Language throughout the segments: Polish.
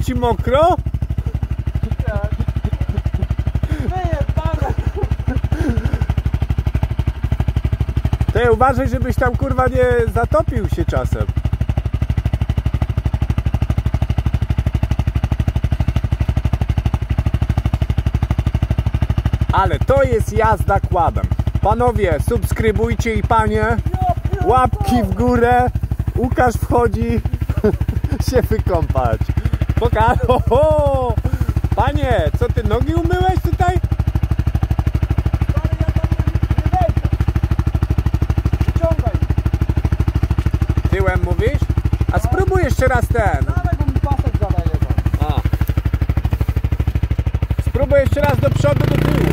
ci mokro? Tak. Wyjebane. Ty uważaj, żebyś tam kurwa nie zatopił się czasem. Ale to jest jazda kładem. Panowie, subskrybujcie i panie, łapki w górę. Łukasz wchodzi się wykąpać. Pokaż. Oho! Panie, co ty nogi umyłeś tutaj? Tyłem mówisz? A spróbuj jeszcze raz ten. A. Spróbuj jeszcze raz do przodu, do tyłu.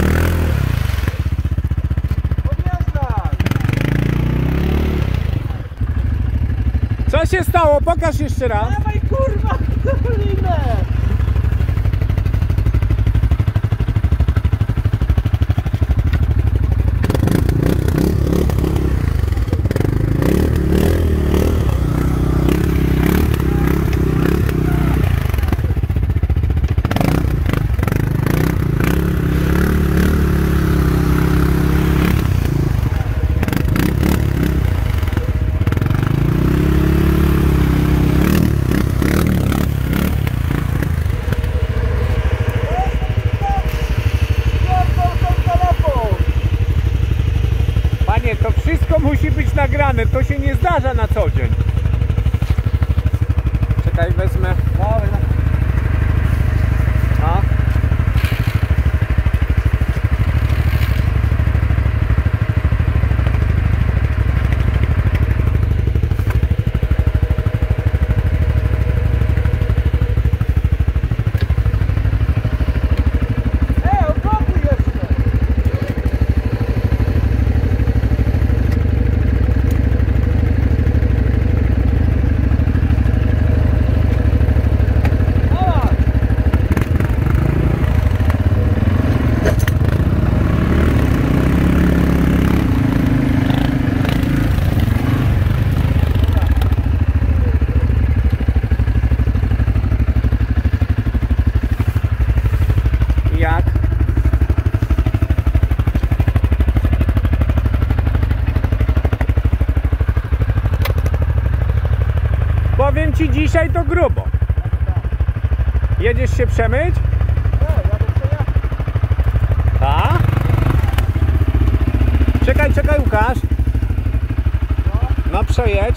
Co się stało? Pokaż jeszcze raz. Dawaj kurwa, linę! To wszystko musi być nagrane, to się nie zdarza na co dzień. Czekaj, wezmę. A? Jak? Powiem ci, dzisiaj to grubo. Jedziesz się przemyć? A? Czekaj, czekaj, Łukasz. No przejedź.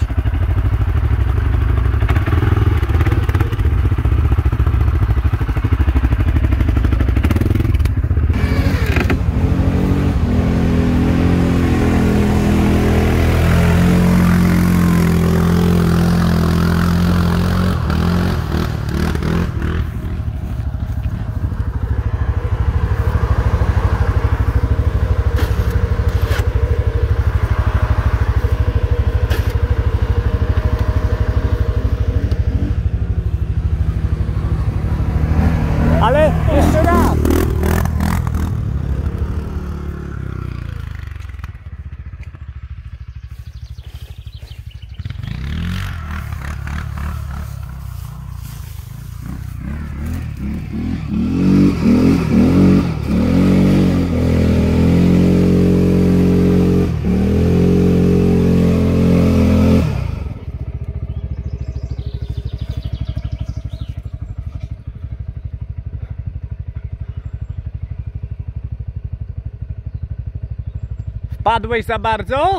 Ale jeszcze raz. Padłeś za bardzo?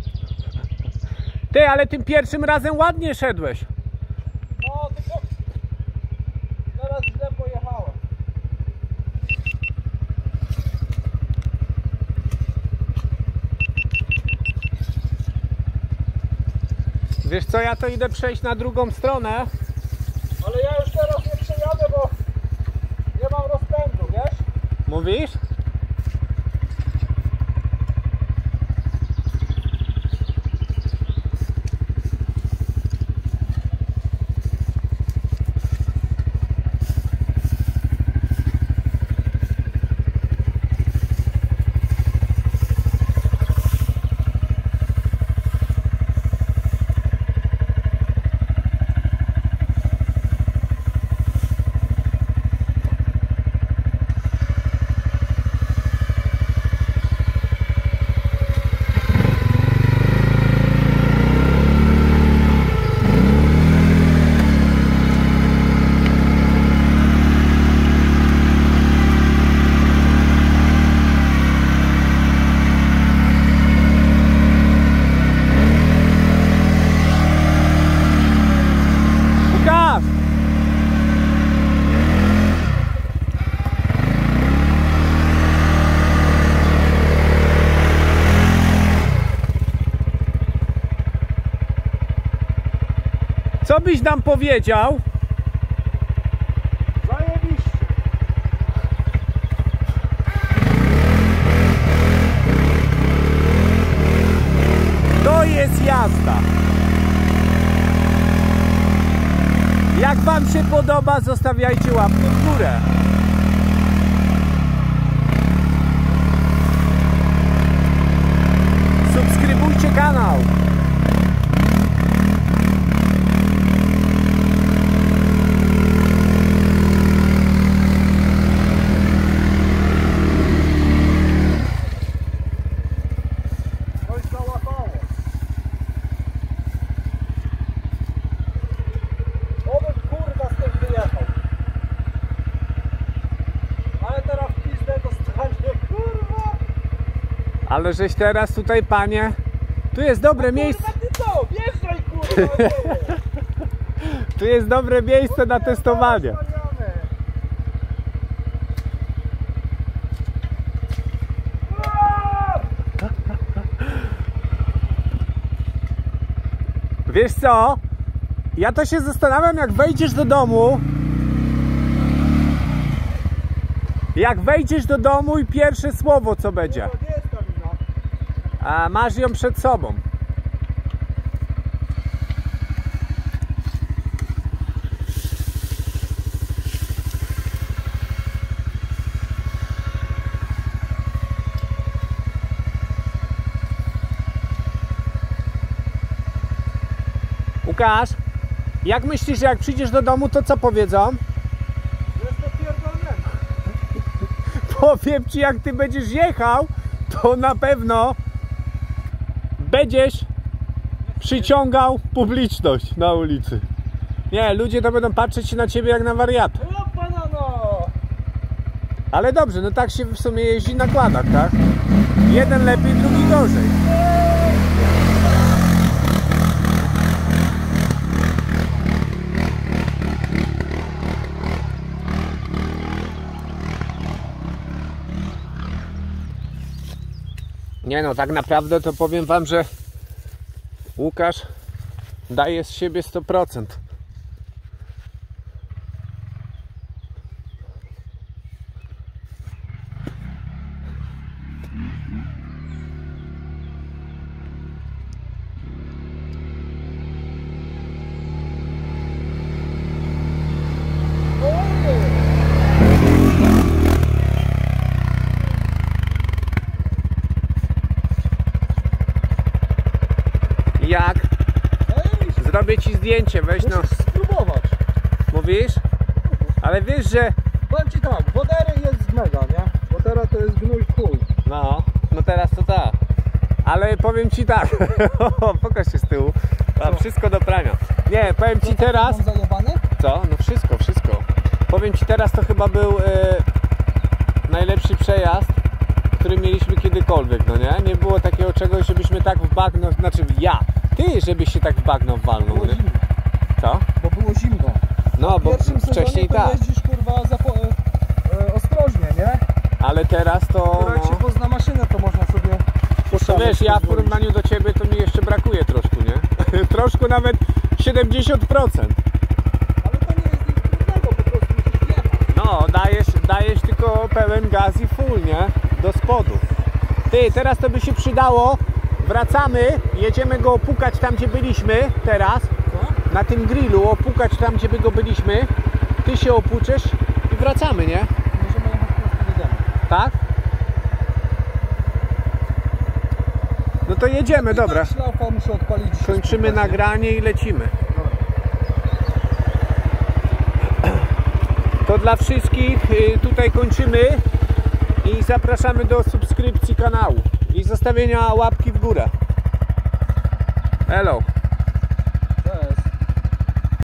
Ty, ale tym pierwszym razem ładnie szedłeś. No, tylko teraz źle pojechałem. Wiesz co, ja to idę przejść na drugą stronę. Ale ja już teraz nie przejadę, bo nie mam rozpędu, wiesz? Mówisz? Co byś nam powiedział? Zajebiście. To jest jazda. Jak wam się podoba, zostawiajcie łapkę w górę. Subskrybujcie kanał. Coś załapało. Oby kurwa z tym wyjechał. Ale teraz w pizdę dostanie, kurwa. Ale żeś teraz tutaj, panie, tu jest dobre miejsce. Kurwa ty co? Wjeżdżaj kurwa. Tu jest dobre miejsce na testowanie. Wiesz co? Ja to się zastanawiam, jak wejdziesz do domu. Jak wejdziesz do domu i pierwsze słowo co będzie. A masz ją przed sobą. Łukasz, jak myślisz, że jak przyjdziesz do domu, to co powiedzą? Jest to pierdolnięte. Powiem ci, jak ty będziesz jechał, to na pewno będziesz przyciągał publiczność na ulicy. Nie, ludzie to będą patrzeć na ciebie jak na wariata. O pana no! Ale dobrze, no tak się w sumie jeździ na kładach, tak? Jeden lepiej, drugi gorzej. Nie no, tak naprawdę to powiem wam, że Łukasz daje z siebie 100%. Jak? Zrobię ci zdjęcie, weź no. Musisz spróbować. Mówisz? Ale wiesz, że... Powiem ci tak, wodery jest mega, nie? Wodera to jest gnój chuj. No teraz to tak. Ale powiem ci tak. Pokaż się z tyłu. A, wszystko do prania. Nie, powiem ci teraz... Mam zajebany? Co? No wszystko. Powiem ci teraz, to chyba był najlepszy przejazd, który mieliśmy kiedykolwiek, no nie? Nie było takiego czegoś, żebyśmy tak w bagno, znaczy ty, żebyś się tak w bagno walnął, Było nie? zimno. Co? Bo było zimno. No, bo W pierwszym wcześniej sezonie to tak, jeździsz kurwa ostrożnie, nie? ale teraz to... Dopiero jak się pozna maszynę, to można sobie To poszaleć, wiesz, ja w pozwolić. porównaniu do ciebie to mi jeszcze brakuje troszkę, nie? Troszkę nawet 70%. Ale to nie jest nic trudnego, po prostu musisz jechać. No, dajesz tylko pełen gaz i full, nie? Do spodu. Ty, teraz to by się przydało. Wracamy, jedziemy go opukać tam, gdzie byliśmy teraz. Co? Na tym grillu opukać tam, gdzie go byliśmy. Ty się opłuczesz i wracamy, nie? Możemy jechać prosto do domu. Tak? No to jedziemy, dobra. Szlafa muszę odpalić. Kończymy nagranie i lecimy. To dla wszystkich tutaj kończymy i zapraszamy do subskrypcji kanału i zostawienia łapki w górę. Hello.